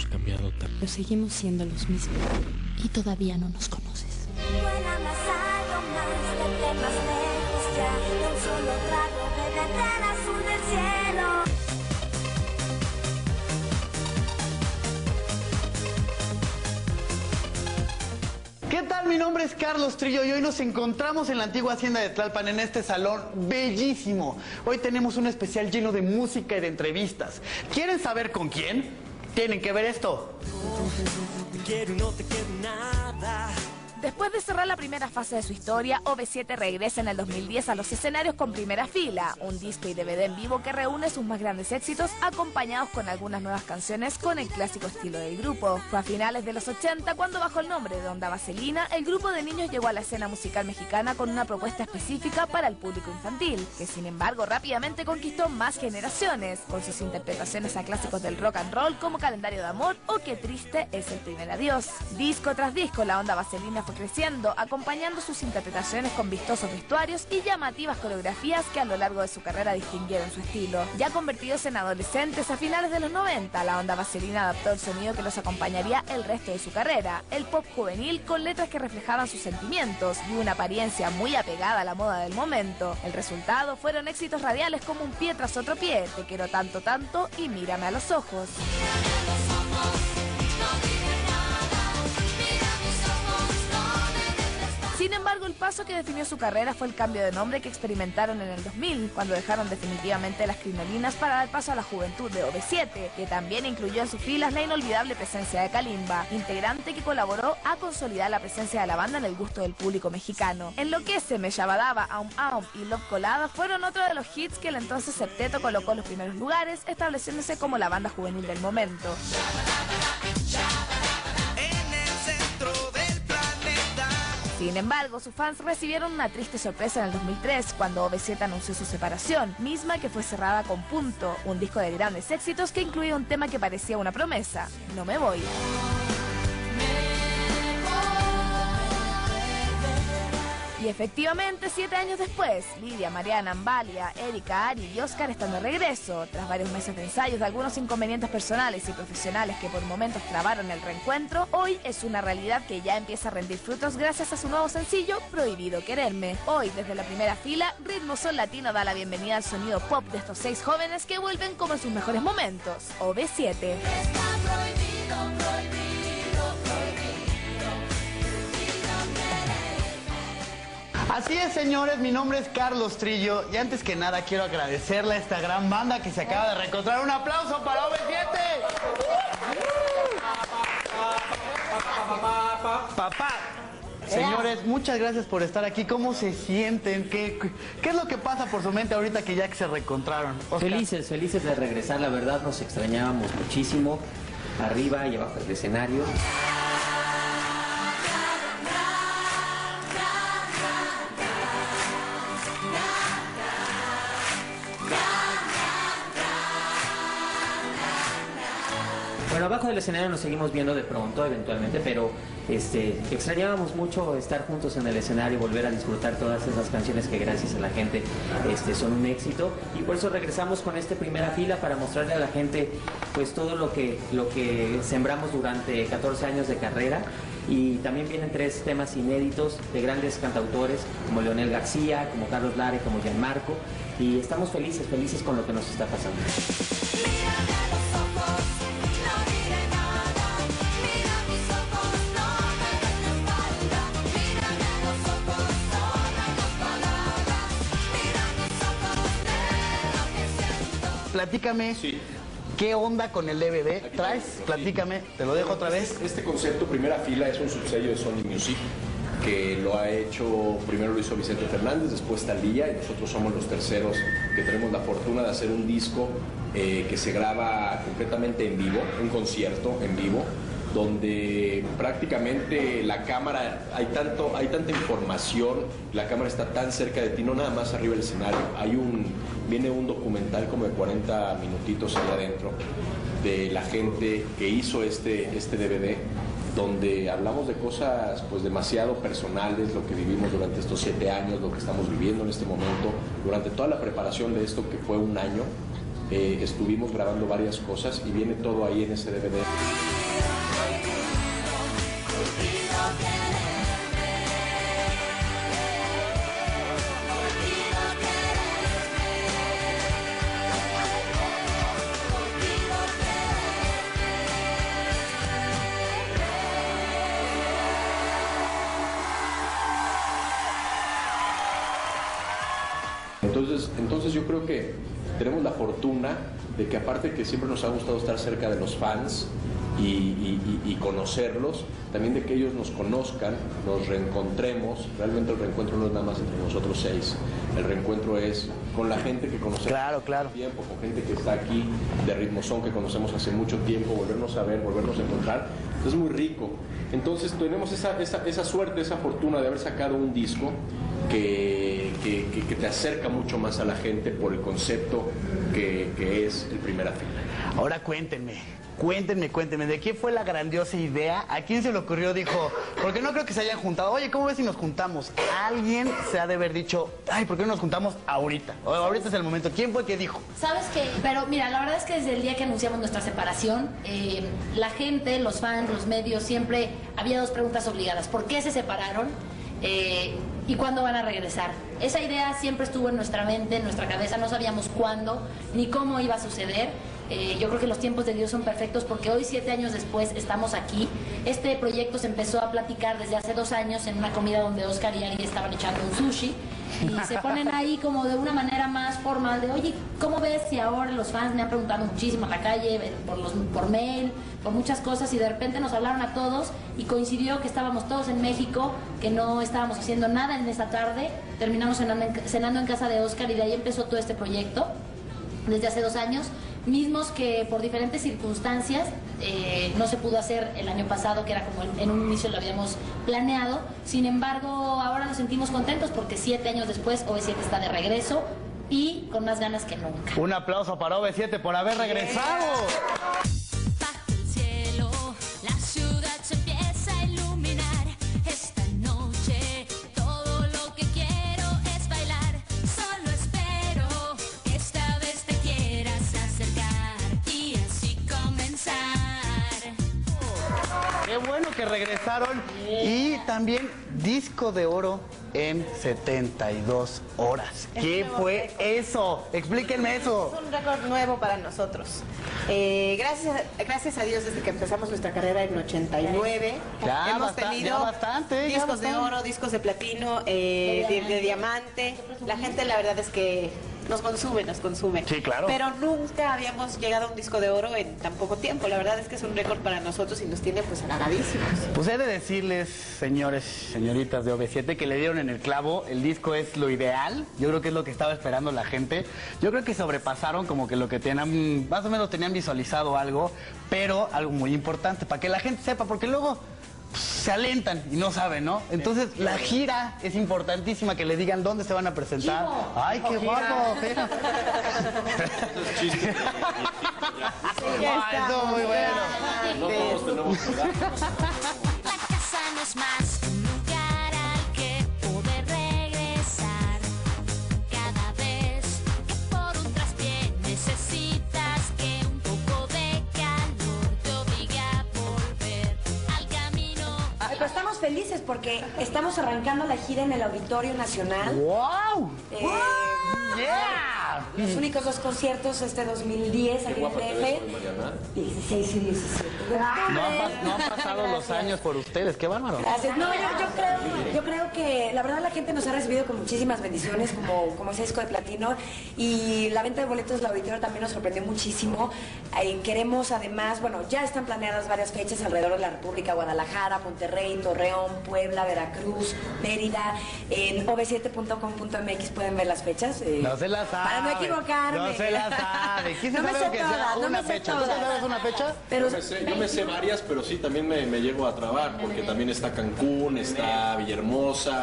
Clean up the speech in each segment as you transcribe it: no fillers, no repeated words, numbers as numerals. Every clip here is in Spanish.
cambiado tanto. Pero seguimos siendo los mismos y todavía no nos conoces. Vuela más alto, más, vete más lejos ya. De un solo trago, bébete el azul del cielo. ¿Qué tal? Mi nombre es Carlos Trillo y hoy nos encontramos en la antigua hacienda de Tlalpan, en este salón bellísimo. Hoy tenemos un especial lleno de música y de entrevistas. ¿Quieren saber con quién? Tienen que ver esto. Te quiero y no te quiero nada. Después de cerrar la primera fase de su historia, OV7 regresa en el 2010 a los escenarios con Primera Fila, un disco y DVD en vivo que reúne sus más grandes éxitos, acompañados con algunas nuevas canciones con el clásico estilo del grupo. Fue a finales de los 80 cuando, bajo el nombre de Onda Vaselina, el grupo de niños llegó a la escena musical mexicana con una propuesta específica para el público infantil, que sin embargo rápidamente conquistó más generaciones, con sus interpretaciones a clásicos del rock and roll como Calendario de Amor o Qué triste es el primer adiós. Disco tras disco, la Onda Vaselina fue creciendo, acompañando sus interpretaciones con vistosos vestuarios y llamativas coreografías que a lo largo de su carrera distinguieron su estilo. Ya convertidos en adolescentes a finales de los 90, la Onda Vaselina adaptó el sonido que los acompañaría el resto de su carrera, el pop juvenil con letras que reflejaban sus sentimientos y una apariencia muy apegada a la moda del momento. El resultado fueron éxitos radiales como Un pie tras otro pie, Te quiero tanto tanto y Mírame a los ojos. Sin embargo, el paso que definió su carrera fue el cambio de nombre que experimentaron en el 2000, cuando dejaron definitivamente las crinolinas para dar paso a la juventud de OV7, que también incluyó en sus filas la inolvidable presencia de Kalimba, integrante que colaboró a consolidar la presencia de la banda en el gusto del público mexicano. Enloquece, Me Shabadaba, Aum Aum y Love Colada fueron otro de los hits que el entonces septeto colocó en los primeros lugares, estableciéndose como la banda juvenil del momento. Sin embargo, sus fans recibieron una triste sorpresa en el 2003 cuando OV7 anunció su separación, misma que fue cerrada con Punto, un disco de grandes éxitos que incluía un tema que parecía una promesa: No me voy. Y efectivamente, 7 años después, Lidia, Mariana, Ambalia, Erika, Ari y Oscar están de regreso. Tras varios meses de ensayos de algunos inconvenientes personales y profesionales que por momentos trabaron el reencuentro, hoy es una realidad que ya empieza a rendir frutos gracias a su nuevo sencillo, Prohibido Quererme. Hoy, desde la primera fila, Ritmo Son Latino da la bienvenida al sonido pop de estos 6 jóvenes que vuelven como en sus mejores momentos. OV7. Está prohibido, prohibido, prohibido. Así es, señores, mi nombre es Carlos Trillo y antes que nada quiero agradecerle a esta gran banda que se acaba de reencontrar. ¡Un aplauso para OV7! Papá. Señores, muchas gracias por estar aquí. ¿Cómo se sienten? ¿Qué es lo que pasa por su mente ahorita que ya que se reencontraron? Oscar. Felices de regresar, la verdad nos extrañábamos muchísimo, arriba y abajo del escenario. Bueno, abajo del escenario nos seguimos viendo de pronto, eventualmente, pero extrañábamos mucho estar juntos en el escenario, volver a disfrutar todas esas canciones que gracias a la gente son un éxito, y por eso regresamos con Primera Fila para mostrarle a la gente pues todo lo que sembramos durante 14 años de carrera. Y también vienen 3 temas inéditos de grandes cantautores como Leonel García, como Carlos Lara, como Gianmarco, y estamos felices con lo que nos está pasando. Platícame, sí. ¿Qué onda con el DVD? ¿Traes? Platícame, te lo dejo otra vez. Este concepto, Primera Fila, es un subsello de Sony Music que lo ha hecho, primero lo hizo Vicente Fernández, después Thalía, y nosotros somos los terceros que tenemos la fortuna de hacer un disco que se graba completamente en vivo, un concierto en vivo, donde prácticamente la cámara, hay tanta información, la cámara está tan cerca de ti, no nada más arriba del escenario, viene un documental como de 40 minutitos allá adentro de la gente que hizo este DVD, donde hablamos de cosas pues demasiado personales, lo que vivimos durante estos 7 años, lo que estamos viviendo en este momento, durante toda la preparación de esto que fue un año, estuvimos grabando varias cosas y viene todo ahí en ese DVD. Entonces yo creo que tenemos la fortuna de que, aparte que siempre nos ha gustado estar cerca de los fans y conocerlos, también de que ellos nos conozcan, nos reencontremos. Realmente el reencuentro no es nada más entre nosotros 6, el reencuentro es con la gente que conocemos hace tiempo, con gente que está aquí de Ritmozón, que conocemos hace mucho tiempo, volvernos a ver, volvernos a encontrar, es muy rico. Entonces tenemos esa suerte, esa fortuna de haber sacado un disco que te acerca mucho más a la gente por el concepto que es el Primera Fila. Ahora cuéntenme, ¿de quién fue la grandiosa idea? ¿A quién se le ocurrió? Dijo, porque no creo que se hayan juntado. Oye, ¿cómo ves si nos juntamos? Alguien se ha de haber dicho, ay, ¿por qué no nos juntamos ahorita? O ahorita es el momento. ¿Quién fue que dijo? ¿Sabes qué? Pero mira, la verdad es que desde el día que anunciamos nuestra separación, la gente, los fans, los medios, siempre había dos preguntas obligadas. ¿Por qué se separaron? ¿Y cuándo van a regresar? Esa idea siempre estuvo en nuestra mente, en nuestra cabeza, no sabíamos cuándo ni cómo iba a suceder. Yo creo que los tiempos de Dios son perfectos porque hoy, 7 años después, estamos aquí. Este proyecto se empezó a platicar desde hace 2 años en una comida donde Oscar y Ari estaban echando un sushi y se ponen ahí como de una manera más formal de, oye, ¿cómo ves si ahora los fans me han preguntado muchísimo en la calle, por mail, por muchas cosas, y de repente nos hablaron a todos y coincidió que estábamos todos en México, que no estábamos haciendo nada en esa tarde, terminamos cenando en casa de Oscar y de ahí empezó todo este proyecto desde hace 2 años, mismos que por diferentes circunstancias no se pudo hacer el año pasado, que era como en un inicio lo habíamos planeado. Sin embargo, ahora nos sentimos contentos porque 7 años después OV7 está de regreso y con más ganas que nunca. Un aplauso para OV7 por haber regresado. Bajo el cielo, la ciudad se empieza a iluminar. Esta noche todo lo que quiero es bailar. Solo espero que esta vez te quieras acercar y así comenzar. Qué bueno que regresaron. Y también disco de oro en 72 horas. ¿Qué fue eso? Explíquenme eso. Es un récord nuevo para nosotros. Gracias a Dios, desde que empezamos nuestra carrera en 89, hemos tenido discos de oro, discos de platino, de diamante. La gente, la verdad es que nos consume. Sí, claro. Pero nunca habíamos llegado a un disco de oro en tan poco tiempo. La verdad es que es un récord para nosotros y nos tiene pues halagadísimos. Pues he de decirles, señores, señoritas de OV7, que le dieron en el clavo. El disco es lo ideal. Yo creo que es lo que estaba esperando la gente. Yo creo que sobrepasaron como que lo que tenían, más o menos tenían visualizado algo, pero algo muy importante, para que la gente sepa, porque luego se alentan y no saben, ¿no? Entonces la gira es importantísima, que le digan dónde se van a presentar. ¡Ay, qué guapo! Eso muy bueno. No todos tenemos cuidado. La casa no es más que un lugar al que poder regresar. Cada vez que por un traspié necesitas que un poco de calor te obligue a volver al camino. Pero estamos felices porque estamos arrancando la gira en el Auditorio Nacional. ¡Wow! ¡Yeah! Los únicos 2 conciertos este 2010 aquí en DF. 16 y 17. No han pasado los años por ustedes, qué bárbaro. Gracias. No, yo creo que la verdad la gente nos ha recibido con muchísimas bendiciones como ese disco de platino, y la venta de boletos del auditorio también nos sorprendió muchísimo. Queremos además, bueno, ya están planeadas varias fechas alrededor de la República: Guadalajara, Monterrey, Torreón, Puebla, Veracruz, Mérida. En ov7.com.mx pueden ver las fechas. No se las sabe. Para no equivocarme. No se las sabe. ¿Quién se No me sabe sé que sea todas, no una me sé fecha? ¿Tú todas. sabes una fecha? Pero Yo me sé varias, pero sí, también me llego a trabar, porque también está Cancún, está Villahermosa,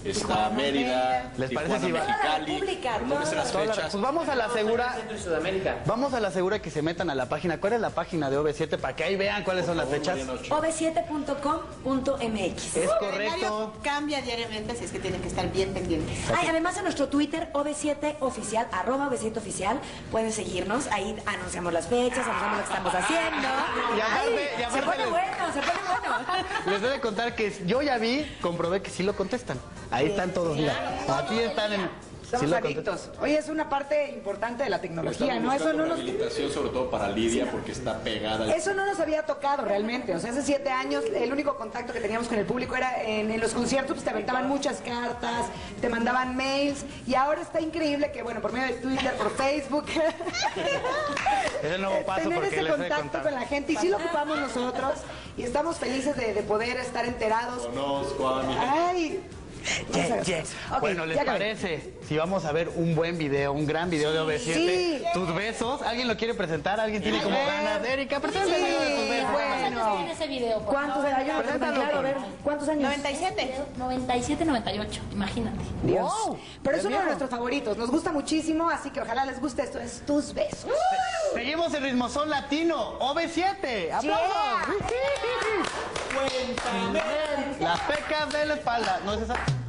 está Mérida, ¿Les parece Tijuana, si va? Mexicali, República, el nombre de las fechas. Pues vamos a la segura. Centro y Sudamérica. Vamos a la segura que se metan a la página. ¿Cuál es la página de OV7 para que ahí vean cuáles son las fechas? ob7.com.mx. Es El correcto. calendario cambia diariamente, así es que tienen que estar bien pendientes. Ay, además en nuestro Twitter, ob7 oficial, @ob7 oficial, pueden seguirnos, ahí anunciamos las fechas, anunciamos lo que estamos haciendo. Y aparte- Ay, y aparte se pone les- bueno, se pone bueno. Les debo de contar que yo ya vi, comprobé que sí lo contestan. Ahí están todos, mira. Aquí están en... Somos sí lo adictos. Oye, es una parte importante de la tecnología, ¿no? Eso no nos... Rehabilitación, sobre todo para Lidia, porque está pegada. Eso no nos había tocado realmente. O sea, hace 7 años el único contacto que teníamos con el público era en los conciertos, pues te aventaban muchas cartas, te mandaban mails, y ahora está increíble que, bueno, por medio de Twitter, por Facebook, Es el nuevo paso tener porque ese les he contacto contado. con la gente, y sí lo ocupamos nosotros, y estamos felices de poder estar enterados. Conozco a mi Ay, Ok, Bueno, ¿les ya acabé. parece si vamos a ver un buen video, un gran video de OV7? Sí. ¿Tus besos? ¿Alguien lo quiere presentar? ¿Alguien tiene como ganas? Erika, preséntame Sí, uno de tus besos. bueno. En ese video, por ¿Cuántos favor. años? Preséntalo, Claro, a ver, ¿cuántos años? 97. 97, 98, imagínate. Dios. Wow, Pero es qué uno de bien. nuestros favoritos. Nos gusta muchísimo, así que ojalá les guste. Esto es Tus Besos. Seguimos el ritmozón latino, OV7. ¡Aplausos! Las pecas de la espalda. ¿No es esa?